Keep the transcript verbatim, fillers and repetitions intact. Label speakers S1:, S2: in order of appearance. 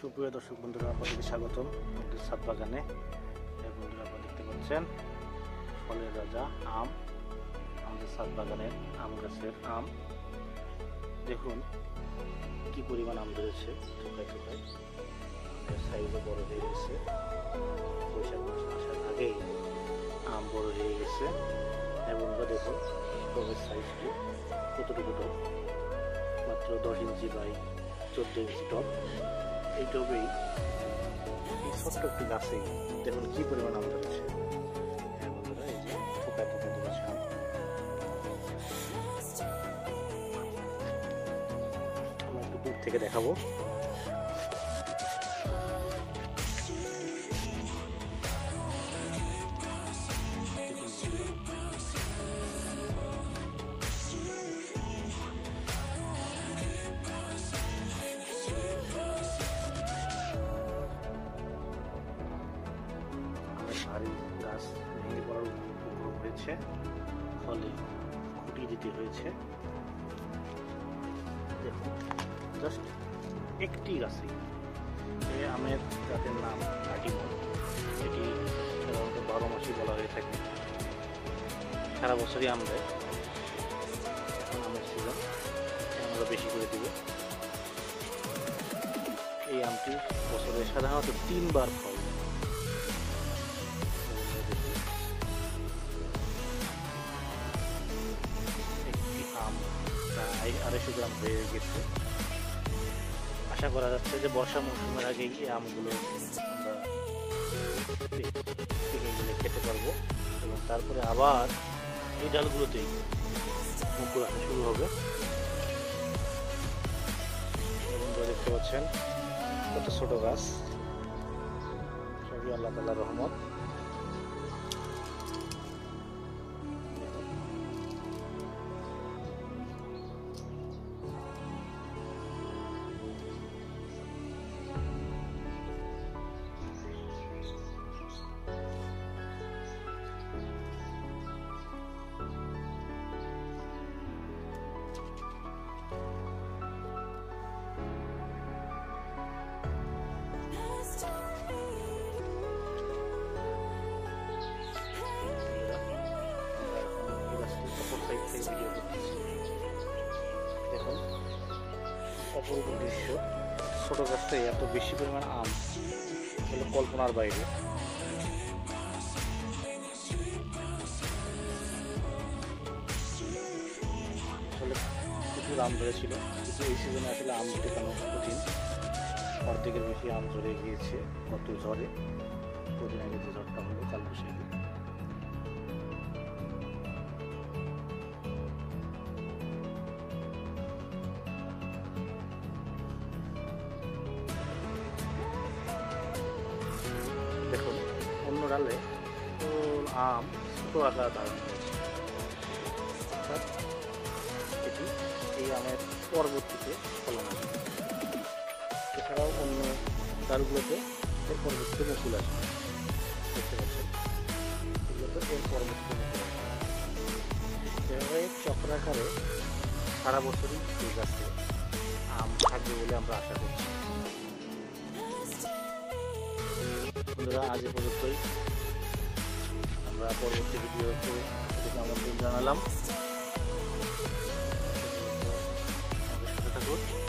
S1: সুপ্রিয় দর্শক বন্ধুরা, আপনাদেরকে স্বাগতম আমাদের ছাদ বাগানে। বন্ধুরা, আপনারা দেখতে পাচ্ছেন ফলের রাজা আম, আমাদের ছাদ বাগানের আম গাছের আম। দেখুন কি পরিমাণ আম ধরেছে, থোকায় থোকায় সাইজে বড় হয়ে গেছে। বৈশাখ মাস আসার আগেই আম বড় হয়ে গেছে। এবং দেখুন টবের সাইজটি কতটুকু টব, মাত্র দশ ইঞ্চি বাই চোদ্দ ইঞ্চি টব। এই টবেই এই ছোট্ট একটি গাছেই দেখুন কি পরিমাণ আম ধরেছে। বন্ধুরা, এই যে থোকায় থোকায় ধরেছে আম। আমরা একটু দূর থেকে দেখাবো। ভারী গাছ ভেঙে পড়ার উপক্রম হয়েছে, ফলে খুঁটি দিতে হয়েছে। দেখুন জাস্ট একটি গাছে এই আমের জাতের নাম কাটিমন। এটি সাধারণত বারো মাসই বলা হয়ে থাকে, সারা বছরই আম দেয়। এখন আমের সিজন, আমরা বেশি করে দিব। এই আমটি বছরে সাধারণত তিনবার ফল। আড়াইশো গ্রাম হয়ে গেছে। আশা করা যাচ্ছে যে বর্ষা মৌসুমের আগে এই আমগুলো আমরা পেকে গেলে খেতে পারবো, এবং তারপরে আবার এই ডালগুলোতেই মুকুল আসা শুরু হবে। এবং দেখতে পাচ্ছেন কত ছোট গাছ, সবই আল্লাহ তাআলার রহমত। দেখুন অপূর্ব দৃশ্য। ছোট গাছটাই এত বেশি পরিমাণ আম হলো কল্পনার বাইরে। আসলে প্রচুর আম ধরেছিল, কিন্তু এই সিজনে আসলে আম টেকানো কঠিন। অর্ধেকের বেশি আম ধরে গিয়েছে গত ঝড়ে। কদিন আগে যে ঝড়টা হলো কালবৈশাখী। দেখুন অন্য ডালে আম ছোট আকার ধারণ করেছে, অর্থাৎ এটি এই আমের পরবর্তীতে ফলন আসবে। এছাড়াও অন্য ডালগুলোতে এর পরবর্তীতে মুকুল আসবে। দেখতে পাচ্ছেন এগুলোতে এর পরবর্তীতে মুকুল আসবে। এভাবে চক্রাকারে সারা বছরই এই গাছে আম থাকবে বলে আমরা আশা করছি। বন্ধুরা, আজ এ পর্যন্তই। আমরা পরবর্তী ভিডিওতে আমন্ত্রণ জানালাম। আমাদের সাথে থাকুন।